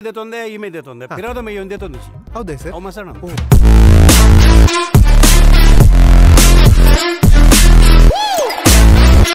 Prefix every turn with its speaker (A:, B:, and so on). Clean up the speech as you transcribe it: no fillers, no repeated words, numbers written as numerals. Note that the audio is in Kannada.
A: ತೊಂದೆ ಇಮೇದೆ ತೊಂದೆ ಪಿರೋದ ಮೈ ಒಂದೇ ತೊಂದಿಸಿ
B: ಹೌದಾ ಸರ್?
A: ಅವ ಮಸಣ